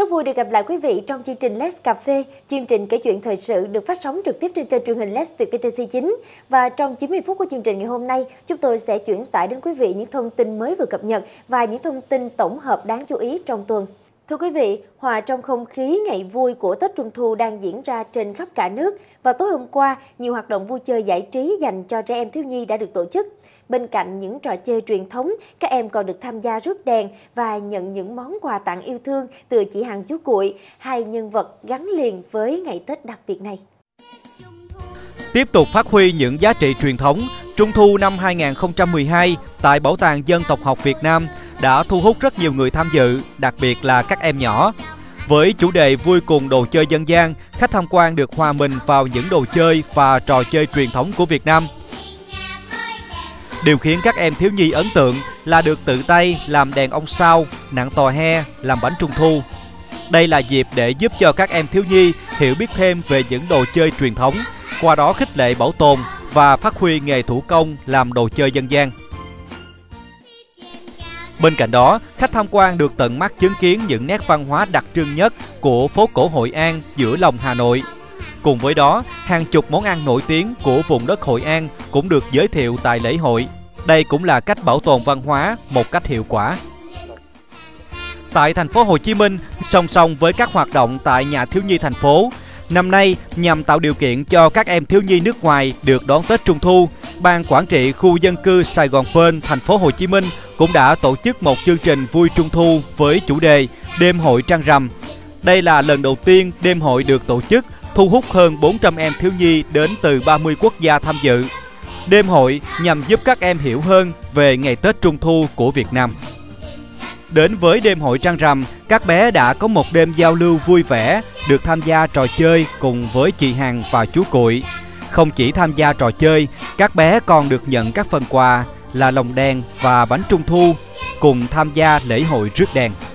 Rất vui được gặp lại quý vị trong chương trình Let's Cà phê, chương trình kể chuyện thời sự được phát sóng trực tiếp trên kênh truyền hình Let's Việt VTC9. Và trong 90 phút của chương trình ngày hôm nay, chúng tôi sẽ chuyển tải đến quý vị những thông tin mới vừa cập nhật và những thông tin tổng hợp đáng chú ý trong tuần. Thưa quý vị, hòa trong không khí ngày vui của Tết Trung Thu đang diễn ra trên khắp cả nước. Và tối hôm qua, nhiều hoạt động vui chơi giải trí dành cho trẻ em thiếu nhi đã được tổ chức. Bên cạnh những trò chơi truyền thống, các em còn được tham gia rước đèn và nhận những món quà tặng yêu thương từ chị Hằng chú Cuội, hai nhân vật gắn liền với ngày Tết đặc biệt này. Tiếp tục phát huy những giá trị truyền thống, Trung thu năm 2012 tại Bảo tàng Dân tộc học Việt Nam đã thu hút rất nhiều người tham dự, đặc biệt là các em nhỏ. Với chủ đề vui cùng đồ chơi dân gian, khách tham quan được hòa mình vào những đồ chơi và trò chơi truyền thống của Việt Nam. Điều khiến các em thiếu nhi ấn tượng là được tự tay làm đèn ông sao, nặn tò he, làm bánh trung thu. Đây là dịp để giúp cho các em thiếu nhi hiểu biết thêm về những đồ chơi truyền thống, qua đó khích lệ bảo tồn và phát huy nghề thủ công làm đồ chơi dân gian. Bên cạnh đó, khách tham quan được tận mắt chứng kiến những nét văn hóa đặc trưng nhất của phố cổ Hội An giữa lòng Hà Nội. Cùng với đó, hàng chục món ăn nổi tiếng của vùng đất Hội An cũng được giới thiệu tại lễ hội. Đây cũng là cách bảo tồn văn hóa một cách hiệu quả. Tại thành phố Hồ Chí Minh, song song với các hoạt động tại nhà thiếu nhi thành phố, năm nay nhằm tạo điều kiện cho các em thiếu nhi nước ngoài được đón Tết Trung thu, Ban Quản trị khu dân cư Sài Gòn Pearl, thành phố Hồ Chí Minh cũng đã tổ chức một chương trình vui Trung thu với chủ đề Đêm hội trăng rằm. Đây là lần đầu tiên đêm hội được tổ chức, thu hút hơn 400 em thiếu nhi đến từ 30 quốc gia tham dự. Đêm hội nhằm giúp các em hiểu hơn về ngày Tết Trung thu của Việt Nam. Đến với đêm hội trăng rằm, các bé đã có một đêm giao lưu vui vẻ, được tham gia trò chơi cùng với chị Hằng và chú Cuội. Không chỉ tham gia trò chơi, các bé còn được nhận các phần quà là lồng đèn và bánh trung thu, cùng tham gia lễ hội rước đèn.